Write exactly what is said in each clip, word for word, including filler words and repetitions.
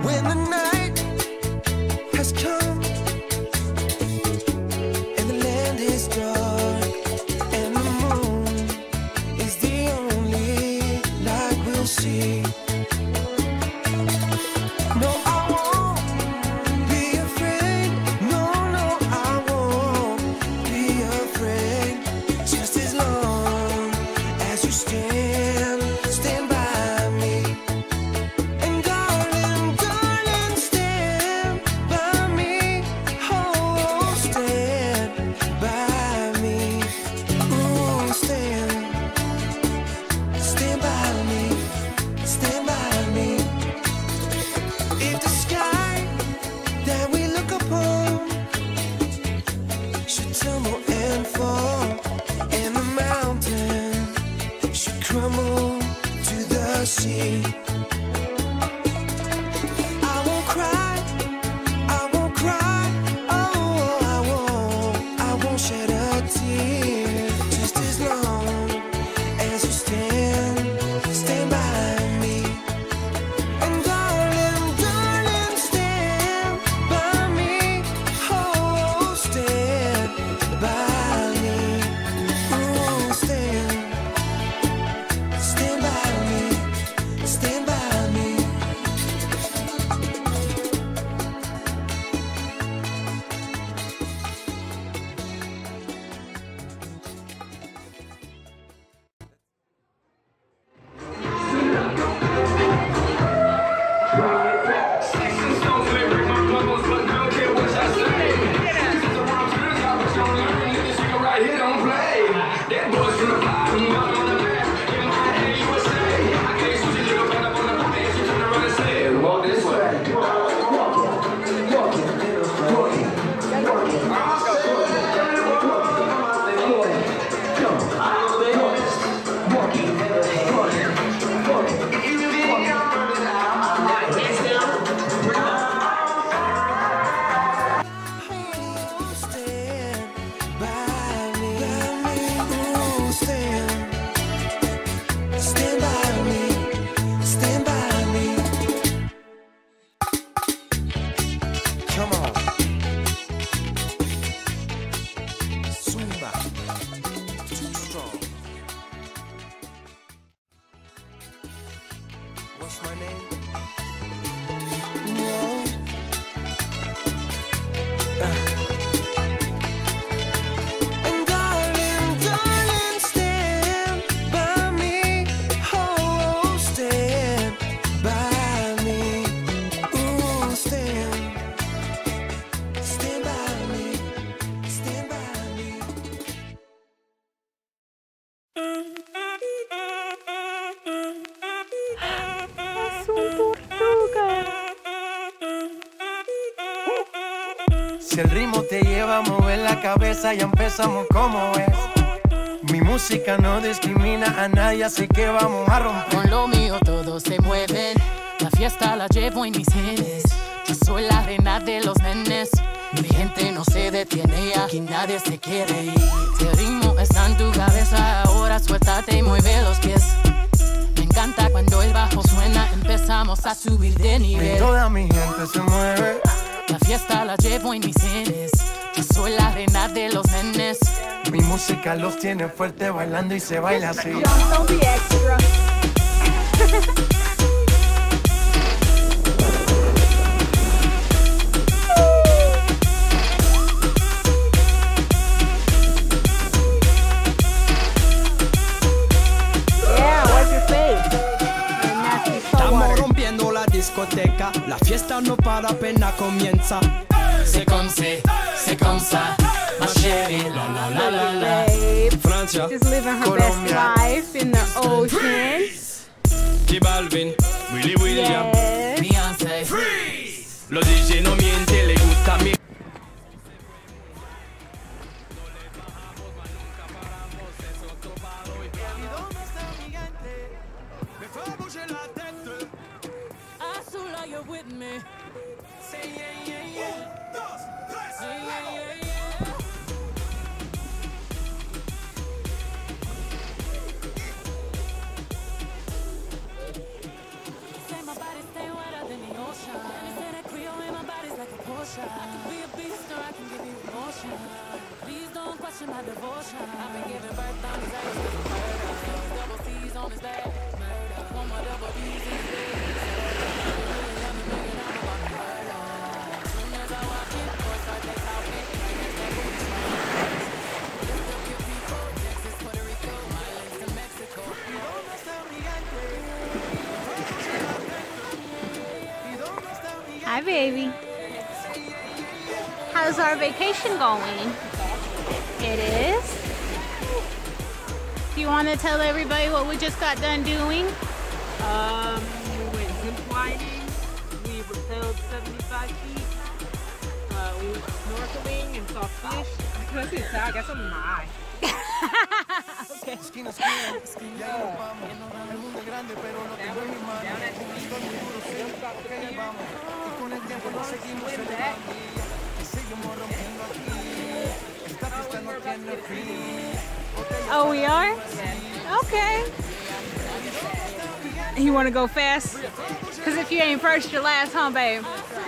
When the night has come and the land is dark and the moon is the only light we'll see. No, I won't be afraid. No, no, I won't be afraid. Just as long as you stand, stand by me. And darling, darling, stand by me. Oh, stand by me. Ooh, stand, stand by me, stand by me. If the sky that we look upon should tumble and fall, and the mountain should crumble to the sea, I won't cry, I won't cry, oh, I won't, I won't shed a tear. Just as long as you stand, stand by me. And darling, darling, stand by me. Oh, stand by me. Ooh, stand, stand by me, stand by me. What's my name? No. And darling, darling, stand by me. Oh, stand by me. Ooh, stand, stand by me, stand by me. Si el ritmo te lleva a mover la cabeza, ya empezamos como es. Mi música no discrimina a nadie, así que vamos a romper. Con lo mío todos se mueven, la fiesta la llevo en mis genes. Yo soy la reina de los nenes, mi gente no se detiene, aquí nadie se quiere ir. Si el ritmo está en tu cabeza, ahora suéltate y mueve los pies. Me encanta cuando el bajo suena, empezamos a subir de nivel. Y toda mi gente se mueve. La fiesta la llevo en mis genes, yo soy la reina de los nenes. Mi música los tiene fuerte bailando y se baila así. Don't be extra. Yeah, where's your face? Your nasty salt Estamos water. rompiendo la discoteca, la fiesta no para, apenas comienza. C'est comme c'est, c'est comme ça, ma chérie, la la la la la. Babe, Francia, just living her Colombia, best life in the ocean. J Balvin, Willy William, Yes. Beyoncé, Freeze. Los D J no mienten, le gusta mi. Azul, are you with me? Say yeah, yeah, yeah. Say yeah, yeah, yeah. Say my body stay wetter than the ocean. emotion. I can be a beast or I can give you emotion. Please don't question my devotion. I've been giving birth on these eggs with murder. Six double C's on his back, murder. One more double B's in his bed. As soon as I walk in, boys start they talking. Right as that booty smile. Let's go get people. Texas, Puerto Rico, Islands to Mexico. Hi, baby. How's our vacation going? It is? Do you want to tell everybody what we just got done doing? Um, we went zip lining, we rappelled seventy-five feet, uh, we went snorkeling and saw fish. I couldn't see I got something in my eye. Okay. Esquina, esquina, ya ahí nos vamos. El mundo es grande, pero lo tengo en mis manos. Estoy muy duro, sí, porque ahí vamos. Y con el tiempo nos seguimos celebrando. Y seguimos rompiendo aquí. Esta fiesta no tiene fin. Oh, we are? Okay. You want to go fast? Because if you ain't first, you're last, huh, babe?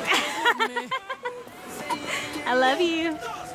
I love you.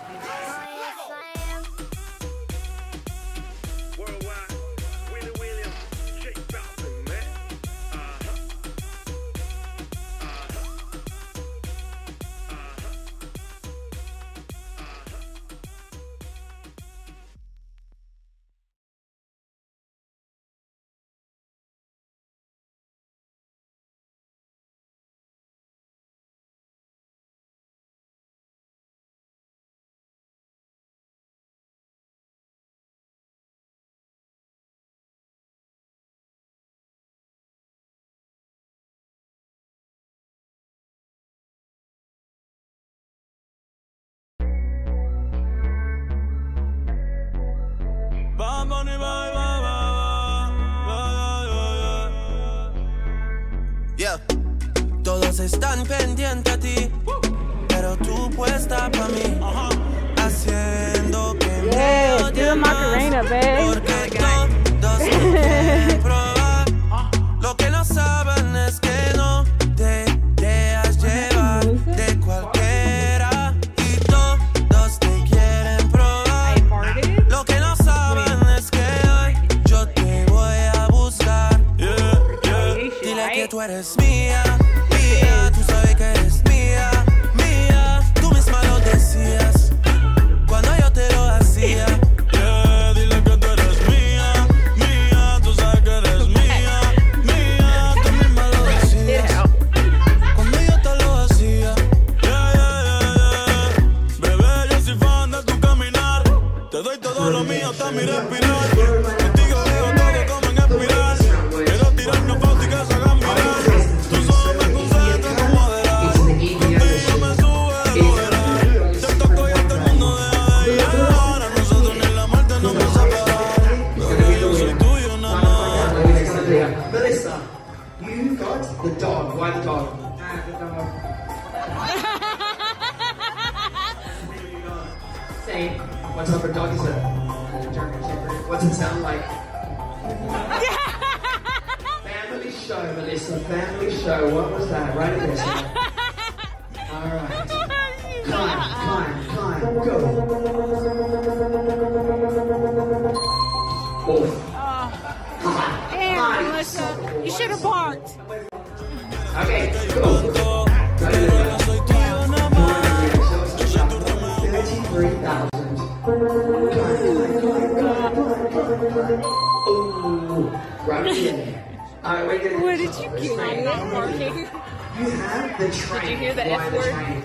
Yeah. Todos están pendientes a ti, pero tú puesta pa' mí, haciendo que me Yes, do the Macarena, babe. porque todos quieren probar. Lo que no saben es que no te dejas llevar de cualquiera y todos te quieren probar. Lo que no saben es que hoy yo te voy a buscar. Yeah, yeah. Dile que tú eres mía, mía, tú sabes que eres mía, mía. Tú misma lo decías cuando yo te lo hacía. Yeah, dile que tú eres mía, mía, tú sabes que eres mía, mía. Tú misma lo decías cuando yo te lo hacía. Yeah, yeah, yeah, yeah. Bebé, yo soy fan de tu caminar. Te doy todo lo mío hasta mi respirar. Contigo veo todo como en espiral. Quiero tirarnos fotos y que se hagan mirar. Tus ojos me concentran como moderar. Contigo me sube lo verás. Te toco y hasta el mundo deja de ir. Ahora nosotros ni la muerte nos va a separar. Bebé, yo soy tuyo nada más. Melissa, you got the dog. Why the dog? Say, what's up for dog? Is it German Shepherd? What's it sound like? Family show, Melissa. Family show. What was that? Right in there. All right. Climb, climb, climb. Go. Oh. Damn, Melissa, you should have barked. Okay, go. thirty-three thousand. Oh, right in. All right, wait a minute. Where did you get it? Barking? You have the train. Did you hear the Fly F the word? train.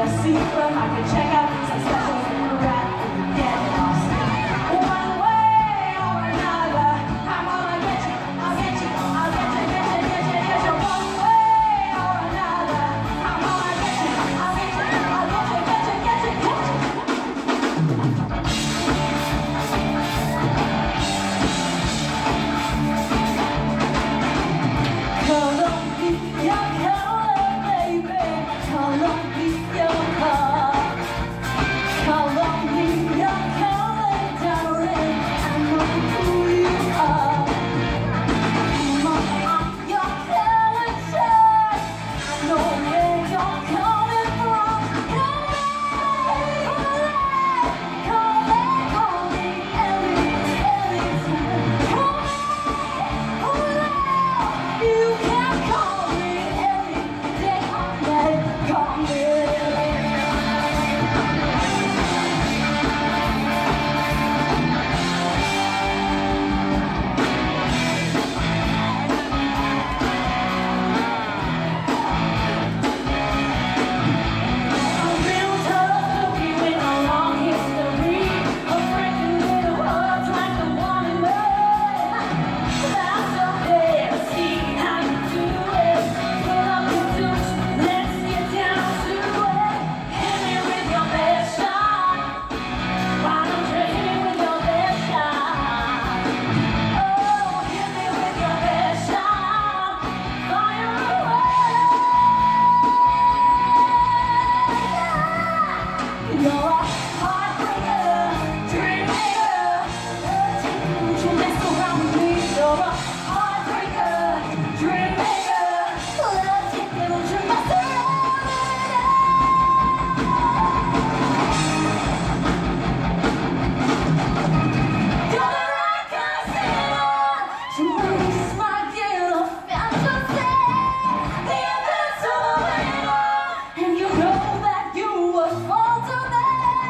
a secret. I can check out some specials in the rap and get lost. One way or another, I'm gonna get you, I'll get you, I'll get you, get you, get you, get you. One way or another, I'm gonna get you, I'll get you, I'll get you, get you, get you, get you. Colombia, color, baby, Colombia, color. Colombia, color, darling, I know who you are. Come on, I'm your color shirt, I know where you're coming from. Come on, come on, call me Ellie, Ellie, call me, you can call me Ellie, they call me, call me Ellie. A real tough cookie with a long history of breaking little hearts like the one in me. That's okay, see how you do it. Pull up your suits, let's get down to it. Hit me with your best shot. Why don't you hit me with your best shot? Oh, hit me with your best shot. Fire away. You're a heartbreaker, dream maker. Won't you mess around with me? You're a heartbreaker, dream maker. Let's get it, won't you mess around with me? You're the right kind of sinner to release my guilt of fantasy. The invincible winner, and you know that you were fall to me.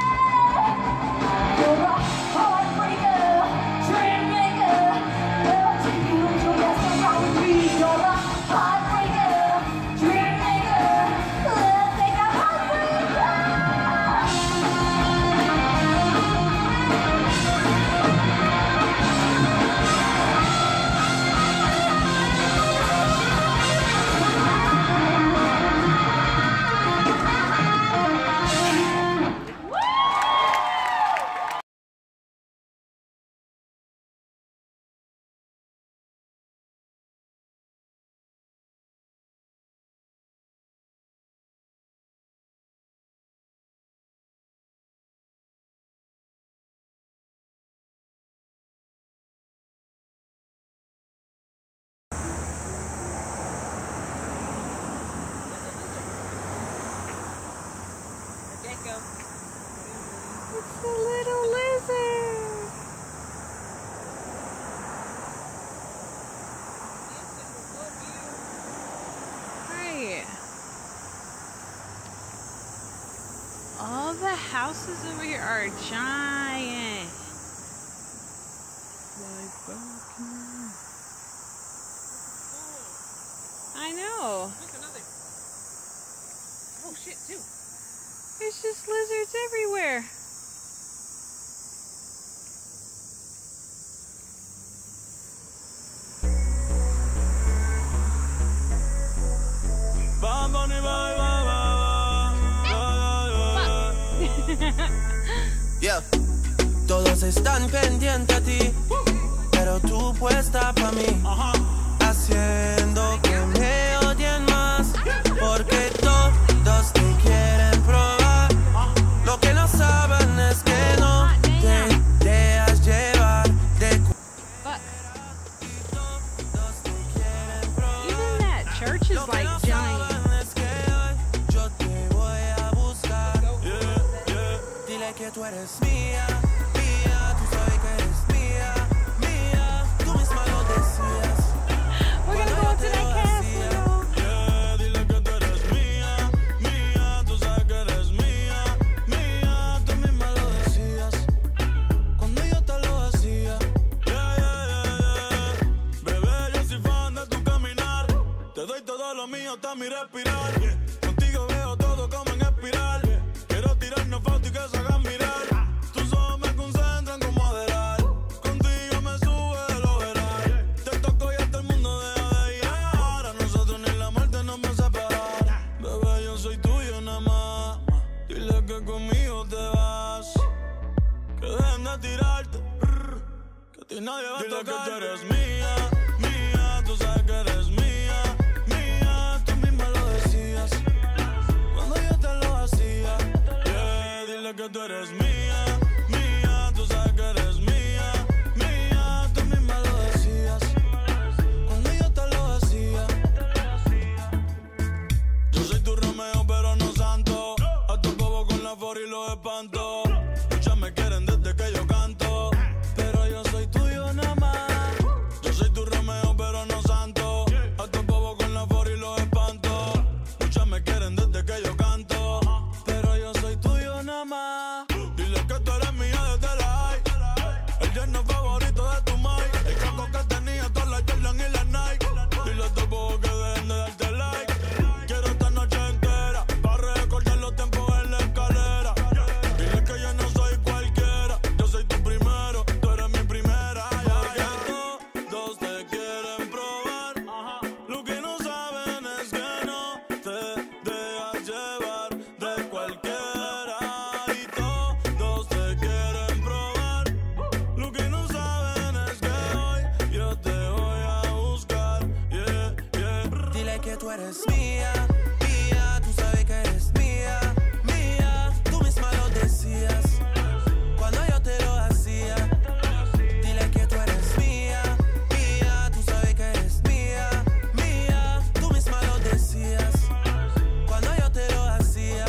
You're a heartbreaker, dream maker. I'll take you to mess around with me. You're a heartbreaker, dream maker. Let's take a heartbreaker. Gecko. It's a little lizard. Right. All the houses over here are giant. I know. Look, another. Oh shit, two. There's just lizards everywhere. Bam, bunny, bye, bye, bye, bye, bye. Yeah. Todos están pendientes a ti, pero tú puesta pa' mí, haciendo que me odien más, porque todos te quieren probar. Lo que no saben es que no te dejas llevar de Fuck. Even that church is like giant. Yo te voy a buscar. Dile que tú eres mía, mía, tú sabes que eres mía, mía, tú misma lo decías. We're gonna go to that castle. Yeah, dile que tú eres mía, mía, tú sabes que eres mía, mía, tú misma lo decías. Cuando yo te lo hacía. Yeah, yeah, yeah, yeah. Bebé, yo soy fan de tu caminar. Te doy todo lo mío hasta mi respirar. Contigo veo todo como en espiral. tuyo nada más. Dile que conmigo te vas. Que dejen de tirarte. Que a ti nadie va a tocar. Dile que tú eres mía, mía. Tú sabes que eres mía, mía. Tú misma lo decías cuando yo te lo hacía. Yeah, dile que tú eres mía, mía. Tú sabes que eres mía, mía. Tú misma lo decías cuando yo te lo hacía. Yo soy tu Romeo pero no santo. A tu bobo con la for y los espanto. Muchas me quieren desde que yo canto, pero yo soy tuyo nada más. Yo soy tu Romeo pero no santo. A tu bobo con la for y los espanto. Muchas me quieren desde que yo canto, pero yo soy tuyo nada más. Dile que tú eres mía desde la high. El yerno favorito de tu mai. El caco que tenía todas las Jordan y las Nike. Dile a tu bobo que dejen de darte like. Quiero esta noche entera para recordar los tiempos en la escalera. Dile que yo no soy cualquiera. Yo soy tu primero, tú eres mi primera. Ya que todos te quieren probar. Lo que no saben es que no te dejas llevar de cualquiera. Y todos te quieren probar. Lo que no saben es que hoy yo te voy a buscar. Yeah, yeah. Dile que tú eres mía, mía. Tú sabes que eres mía, mía. Tú misma lo decías cuando yo te lo hacía. Dile que tú eres mía, mía. Tú sabes que eres mía, mía. Tú misma lo decías cuando yo te lo hacía.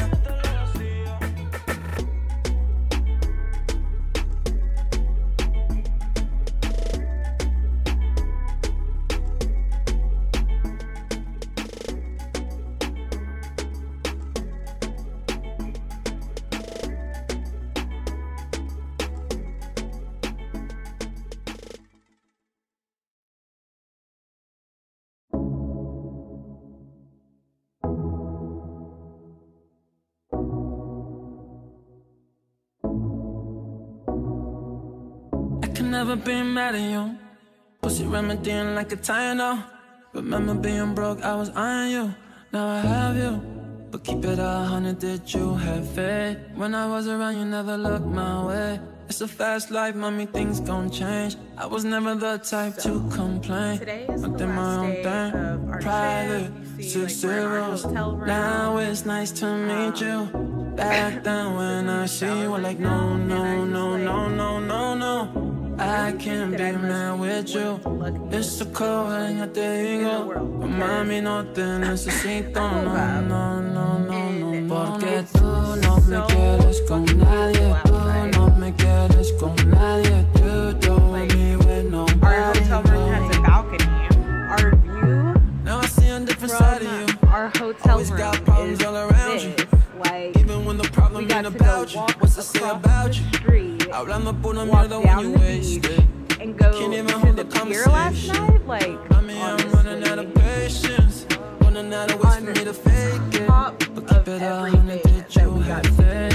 I can never be mad at you. Pussy remedying like a Tylenol. Remember being broke, I was eyeing you. Now I have you, but keep it a hundred. Did you have faith? When I was around, you never looked my way. It's a fast life, mommy, things gon' change. I was never the type So, to complain. today is I the did my last own day thing. of our Private, trip. You see, six like, we're in our zeros. hotel room. Now it's nice to meet you. Back then when I see you, we're like, no, no, no, no, no, no, no. I can't be mad with you. It's so cold and ya te digo. Pero mami, no te necesito. No, no, no, no, no. Porque tú no me quieres con nadie. Tú no me quieres con nadie. You don't want me with nobody. Our hotel room has a balcony. Our view Now I see a different side of you. from our hotel Always room got problems is all around you. this. Like, Even when the problem we got ain't to go about you. walk What's to say across about the you? street, Hablando pura walk mierda when down you the waste beach, it. and go Can't even to hold the a pier last conversation. night. Like, I mean, I'm running out of patience. Running out of ways for me to fake it. top But keep of it a everything hundred, did that you we got have faith?